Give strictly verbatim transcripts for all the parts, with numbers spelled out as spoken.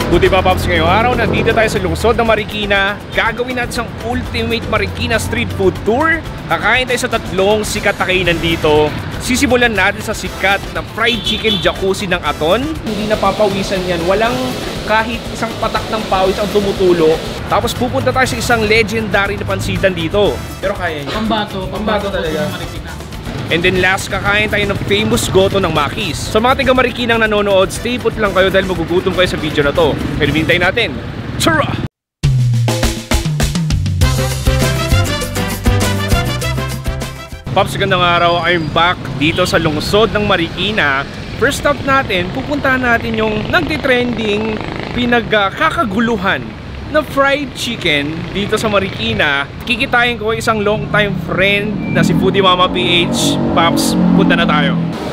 Buti ba, Pops, ngayong araw nandito tayo sa lungsod ng Marikina. Gagawin natin isang ultimate Marikina street food tour. Kakain tayo sa tatlong sikat na kainan dito. Sisimulan natin sa sikat na fried chicken jacuzzi ng Aton. Hindi napapawisan yan. Walang kahit isang patak ng pawis ang tumutulo. Tapos pupunta tayo sa isang legendary na pansitan dito. Pero kaya niya. Pambato. Pambato talaga. Marikina. And then last, kakain tayo ng famous goto ng Makis. Sa mga taga Marikinang nanonood, stay put lang kayo dahil magugutom kayo sa video na to. Pero hintay natin. Tara! Pops, gandang araw. I'm back dito sa lungsod ng Marikina. First stop natin, pupuntahan natin yung nagtitrending, pinagkakaguluhan na fried chicken dito sa Marikina. Kikitain ko isang long time friend na si Foodie Mama P H. Pops, punta na tayo.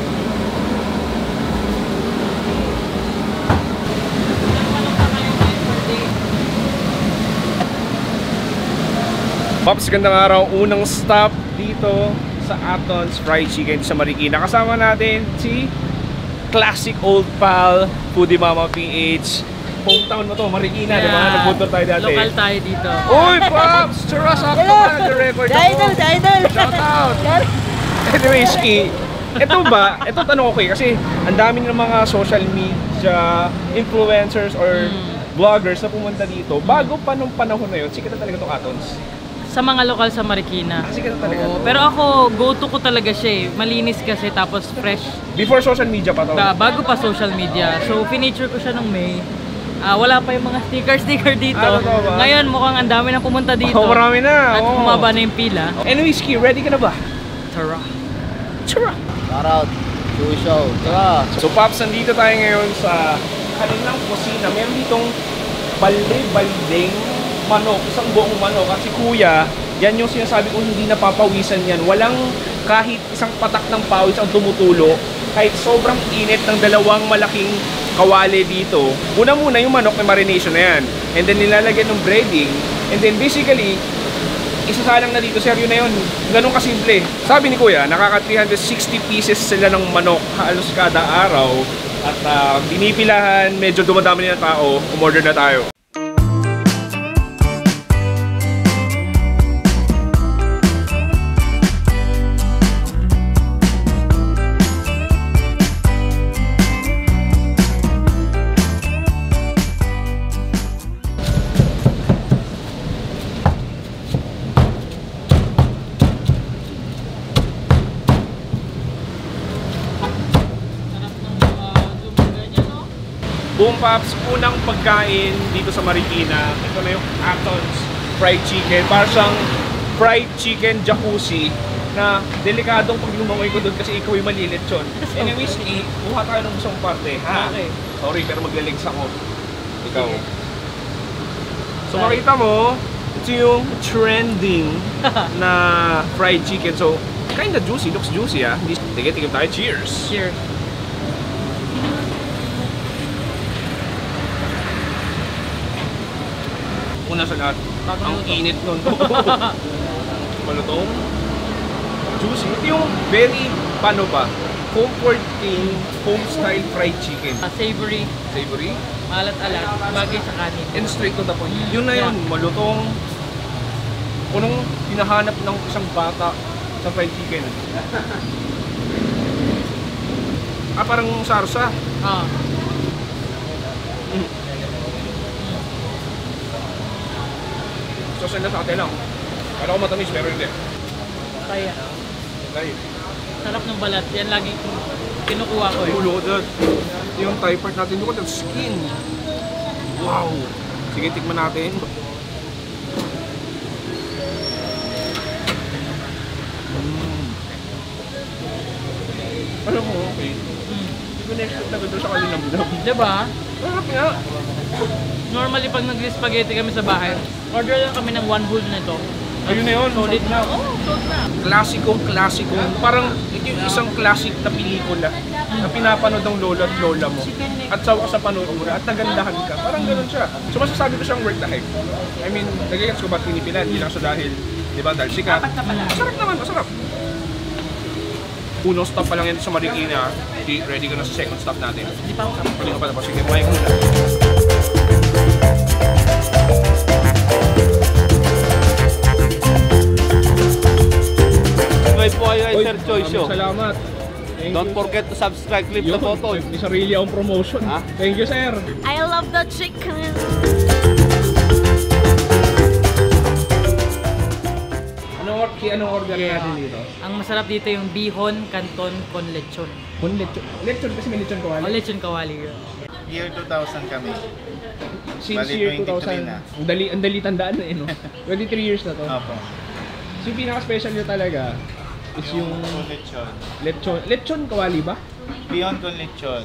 Pops, gandang araw. Unang stop dito sa Aton's Fried Chicken sa Marikina. Kasama natin si classic old pal, Foodie Mama P H. Hometown mo to, Marikina, yeah. Diba? Nagpunta tayo dati. Local tayo dito. Uy, Pops! Churas ako na, the record ako. Idol, idol! Shout out! Anyway, Ski, ito ba, ito tanong ko eh, kasi ang dami ng mga social media influencers or hmm. vloggers na pumunta dito. Bago pa nung panahon na yun, sikat na talaga itong Atons. Sa mga lokal sa Marikina. Ah, sikat na talaga. Oo, pero ako, go-to ko talaga siya eh. Malinis kasi, tapos fresh. Before social media pa to? Da, bago pa social media. So, finiture ko siya nung May. Uh, wala pa yung mga sticker-sticker dito. Ah, ngayon, mukhang ang dami na pumunta dito. Oh, marami na. At oh. humaba na yung pila. Anyway, Ski, ready ka na ba? Tara. Tara. Shoutout. Show. Tara. So, Pops, nandito tayo ngayon sa kanilang kusina. Meron ditong balde-baldeng manok, isang buong manok. At si Kuya, yan yung sinasabi ko, hindi napapawisan yan. Walang kahit isang patak ng pawis ang tumutulo. Kahit sobrang init ng dalawang malaking kawali dito. Una muna yung manok may marination na yan. And then nilalagyan ng breading. And then basically, isasalang na dito, seryo na yun. Ganun kasimple. Sabi ni Kuya, nakaka three hundred sixty pieces sila ng manok halos kada araw. At uh, binipilahan, medyo dumadami na tao, umorder na tayo. Boom, Pops, unang pagkain dito sa Marikina. Ito na yung Aton's Fried Chicken. Parang siyang fried chicken jacuzzi na delikadong pag lumangoy ko doon kasi ikaw yung malilit yun. Anyways, kuha tayo ng isang parte. Ha? Okay. Sorry, pero maglaligs ako. Ikaw. So makita mo, ito yung trending na fried chicken. So, kinda juicy. Looks juicy, ah. Sige, tigim tayo. Cheers! Cheers! Una sa lahat, ang init nun. Malutong. Juicy. Ito yung very, paano ba, comforting, home-style fried chicken. Uh, savory. Savory. Malat-alat. Bagay sa kanin. And straight to the point. Yun na yun, malutong. Unang hinahanap ng isang bata sa fried chicken. Ah, parang sarsa. Ah. Mm. Sauce na sa atin lang. Kala ko matamis, pero hindi. Kaya. Kaya. Sarap ng balat. Yan lagi kinukuha ko eh. Ulo, that. Yung thigh part natin, look at that skin. Wow! Sige, tikman natin. Mm. Alam mo, okay. Mm. Hindi ko na-expect na ganda sa kalinamdam. Diba? Sarap nga. Normally, pag nag-spaghetti kami sa bahay, order lang kami ng one whole nito. Ayun na yun. Solid na. Oo, oh, solid na. Klasikong klasiko. Parang ito yung isang classic na pelikula na pinapanood ng lola at lola mo. At sawa ka sa panood mo na at nagandahan ka. Parang ganun siya. So masasabi ko siyang worth the hype. I mean, nagigets ko ba't pinipilan? Hindi lang siya dahil, di ba, dahil sikat. Masarap naman, masarap. Unang stop pa lang yan sa Marikina. Ready ka na sa second stop natin. Hindi pa ako. Pwede ka pa tapos. Sige, kumain ko muna. Sir Choi Show. Salamat. Thank Don't you, forget to subscribe, click Yun, the button. may sarili akong promotion. Ha? Thank you, sir. I love the chicken. Anong, or ki- anong order Yeah. natin dito? Ang masarap dito yung bihon, canton, con lechon. Kung lechon. Lechon kasi may lechon O kawali. lechon kawali yun. Year two thousand kami. Since Bali, year two twenty-three thousand. na. Ang dali, ang dali tandaan na eh, no? twenty-three years na to. Opo. So yung pinaka-special nyo talaga is yung, Yung lechon. lechon. Lechon kawali ba? Beyond con lechon.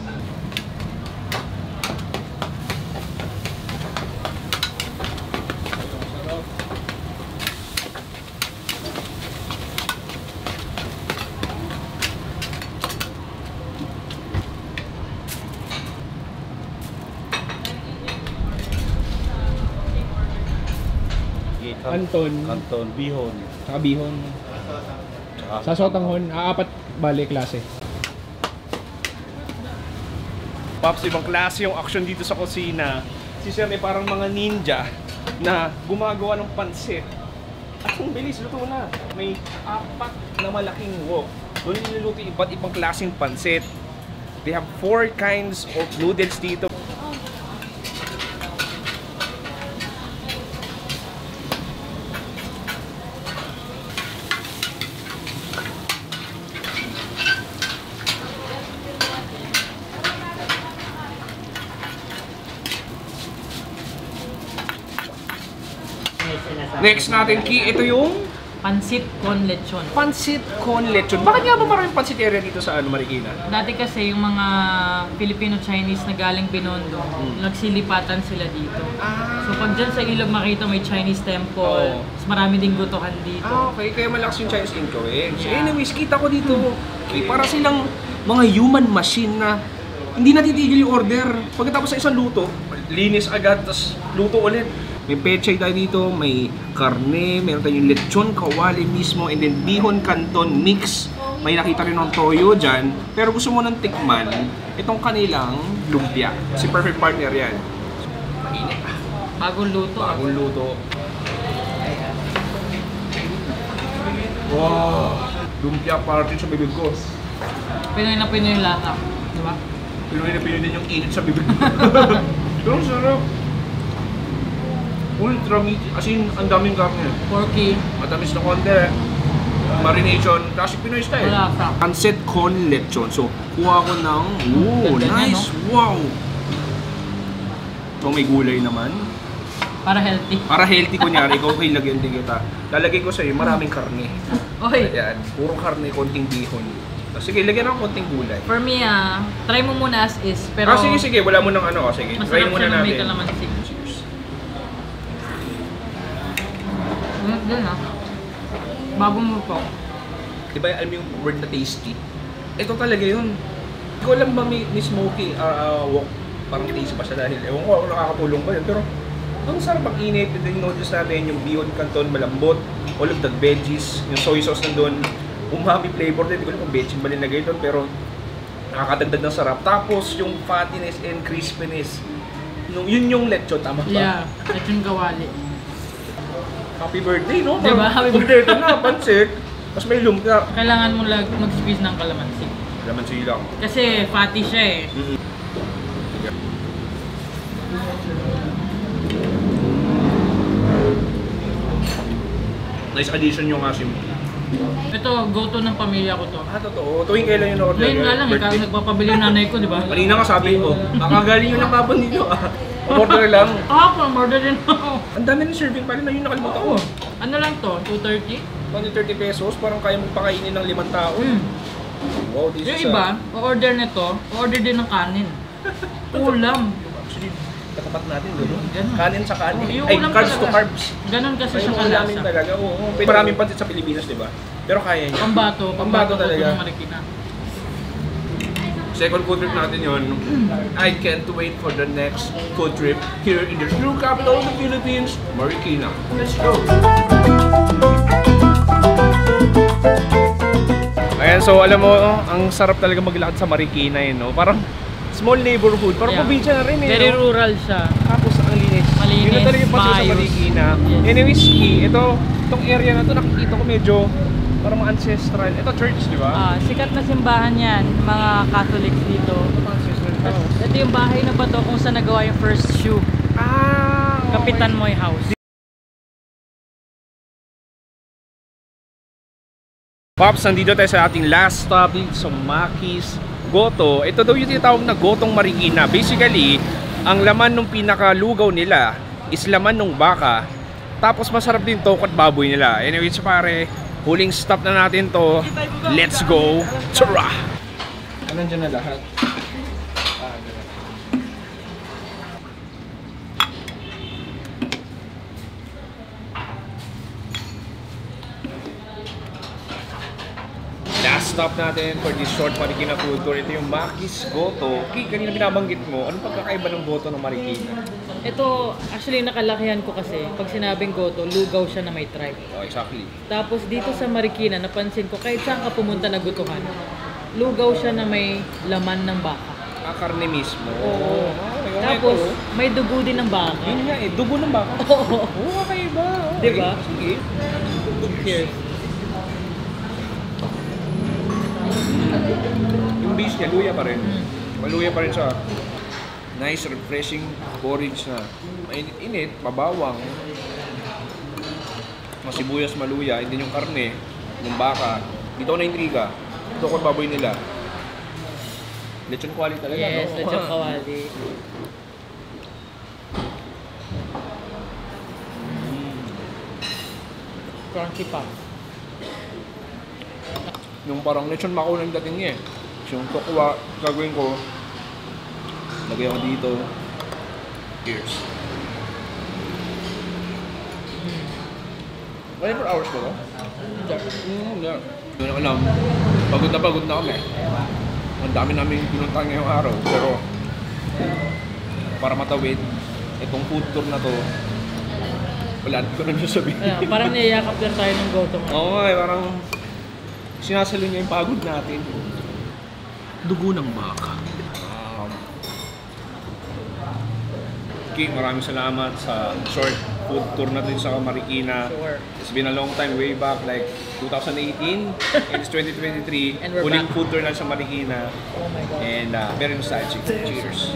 Canton. Canton, bihon. Saka bihon. Sa sotanghon, aapat bali klase. Pops, ibang klase yung action dito sa kusina. Si Sir ay parang mga ninja na gumagawa ng pansit. At ang bilis, luto na. May apat na malaking wok. Doon niluluto yung iba't ibang klaseng pansit. They have four kinds of noodles dito. Next natin, Ki, ito yung Pansit con lechon. pansit con lechon. Bakit nga ba maraming pansit area dito sa ano, Marikina? Dati kasi yung mga Filipino-Chinese na galing Binondo, nagsilipatan sila dito. Ah, So pag dyan sa ilog makita may Chinese temple, Oo. mas marami ding gutuhan dito. ah, okay. Kaya malakas yung Chinese influence. Yeah. Anyways, kita ko dito, Ki, para silang mga human machine na hindi natitigil yung order. Pagkatapos sa isang luto, linis agad, tapos luto ulit. May pechay tayo dito, may karne, meron tayong lechon kawali mismo, and then bihon canton mix. May nakita rin ng toyo dyan. Pero gusto mo ng tikman, itong kanilang lumpia. Si perfect partner yan. Mainit. Bagong luto. Bagong luto. Wow! Lumpia party sa bibig ko. Pinoy na Pinoy yung lasa. Di ba? Pinoy na Pinoy din yung init sa bibig ko. Pero ang sarap. Ultra meaty. As in, ang daming karne. Porky. Matamis na konti. Marination. Classic Pinoy style. Malasa. Pancit con lechon. So, kuha ko ng... Ooh, Ganda niya, nice! Wow! So, may gulay naman. Para healthy. Para healthy, kunyari, ikaw kayo lagyan din kita. Lalagay ko sa'yo, maraming karne. Oy, Ayan, puro karne, konting bihon. So, sige, lagyan ako konting gulay. for me ah, try mo muna as is. Pero ah, sige, sige, wala mo nang ano. ah, Sige, try masarap muna siya na may natin. kalamansi. Cheers. Mm, yun ah. Bagong luto. Diba, alam mo yung word na tasty? Ito talaga yun. Hindi ko alam ba may, may smoky uh, uh, wok, parang tasty pa siya dahil, ewan ko, nakakatulong ba yun. Pero, ang sarap ang init. And then, noodles natin, yung bihon canton, malambot, all of the veggies, yung soy sauce nandun, umami flavor din. Hindi ko alam kung veggie ba nilagay doon, pero nakakadagdag ng sarap. Tapos, yung fattiness and crispiness, nung, yun yung lechon, tama ba? Yeah, lechon kawali. Happy birthday, no? Diba? Parang Happy kompleto na, pansit. Tapos may lumpia. Kailangan mo lag mag-squeeze ng kalamansi. Laman silang. Kasi fatty siya eh. Nice addition yung asim. Ito, go-to ng pamilya ko to. Ah, totoo. Tuwing kailan yung order? Ngayon nga lang, ikaw nagpapabili yung nanay ko, di ba? Kanina ka sabi ko, nakagaling yung nakapon dito ah. Order lang. Ako, order din ako. Ang dami ng serving pa rin na yun nakalimutan ko. Ano lang to? two thirty? one hundred thirty pesos, parang kaya mong pakainin ng limang tao. Mm. Wow, this Yung is iba, o-order nito, o-order din ng kanin. Ulam. Actually, katapat natin gano'n. Ganun. Kanin sa kanin. Oh, yung Ay, ulam carbs to talaga. carbs. Ganon kasi Ay, siya yung ulamin kalasa. talaga. Oo, oo. Maraming pansit sa Pilipinas, di ba? Pero kaya niya. Pambato, Pambato pambato ko talaga. ng Marikina. Second food trip natin yon. I can't wait for the next food trip here in the true capital of the Philippines, Marikina. Let's go! Ayan, so alam mo, ang sarap talaga maglakad sa Marikina eh, no? Parang small neighborhood, parang Yeah. probinsya na rin eh, Very no? rural siya. Tapos ang linis. Malinis, Yun na talaga yung pasok sa maayos. Marikina. Yes. Anyways, Ki, ito, itong area na to nakikita ko medyo Parang mga ancestral. Ito church, di ba? Ah, sikat na simbahan yan, mga Catholics dito. Ancestral Tapos, house. ito yung bahay na ba to kung saan nagawa yung first shoe. Ah! Kapitan Moy House. Pops, nandito tayo sa ating last stop dito sa Maki's Goto. Ito daw yung tinatawag na Gotong Marikina. Basically, ang laman ng pinakalugaw nila is laman ng baka. Tapos masarap din to at baboy nila. Anyway, so pare, huling stop na natin to. Let's go! Tara! Nandiyan na lahat. Ah, ganun. Last stop natin for this short Marikina food tour. Ito yung Maki's Goto. Okay, kanina binabanggit mo, anong pagkakaiba ng Goto ng Marikina? Ito, actually nakalakihan ko kasi, pag sinabing goto, lugaw siya na may tripe. Oh, exactly. Tapos dito sa Marikina, napansin ko kahit saan ka pumunta na gutuhan, lugaw siya na may laman ng baka. Ah, karne mismo. Oo. Okay, okay, Tapos, ito. may dugo din ng baka. Yun nga eh, dugo ng baka. Oo. Oo, okay ba? Okay. Diba? Sige. Cheers. Yung base niya, luya pa rin. Mm. Maluya pa rin siya. Nice, refreshing porridge na mainit-init, mabawang. Masibuyas, maluya, hindi yung karne, yung baka. Dito ako na-intriga. Ito ko baboy nila. Lechon quality talaga, Yes, no? lechon kawali. Crunchy pa. Yung parang lechon makaw ng dating niya eh. So, yung tokwa, gagawin ko, lagay ako dito. Cheers. twenty-four hours ba ito? Mm, yeah. Hindi ko alam. Pagod na pagod na kami. Ang dami namin pinuntahan ngayong araw. Pero, para matawid, itong food tour na to, wala ko na sabihin. Ayan, parang niyayakap lang tayo ng goto nga. Oo nga, eh, parang sinasalo niya yung pagod natin. Dugo ng baka. Um, okay, maraming salamat sa short food tour natin sa Marikina. Sure. It's been a long time, way back, like twenty eighteen. And it's twenty twenty-three. And we're Huling back. food tour na sa Marikina. Oh my God. And uh, very nostalgic. Cheers.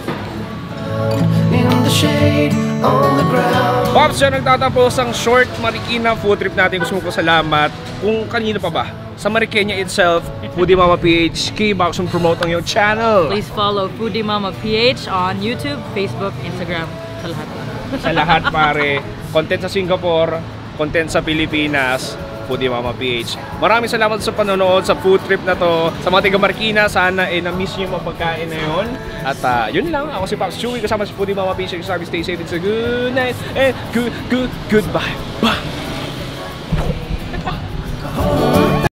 in the shade on the ground. Pops, siya nagtatapos ang short Marikina food trip natin. Gusto mo ko salamat. Kung kanino pa ba? Sa Marikina itself, Foodie Mama P H, key box and promote ang iyong channel. Please follow Foodie Mama P H on YouTube, Facebook, Instagram, sa lahat. Sa lahat pare. Content sa Singapore, content sa Pilipinas, Foodie Mama P H. Maraming salamat sa panonood sa food trip na to. Sa mga taga Marikina, sana eh na-miss niyo yung mga pagkain na yun. At uh, yun lang, ako si Pops Chewy kasama si Foodie Mama P H. Stay safe, it's a good night and good, good, goodbye. Bye!